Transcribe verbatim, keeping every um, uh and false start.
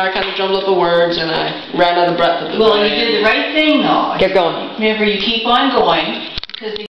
know, I kind of jumbled up the words and I ran out of breath at the Well, time. you did the right thing, though. Get going. Remember, you keep on going, because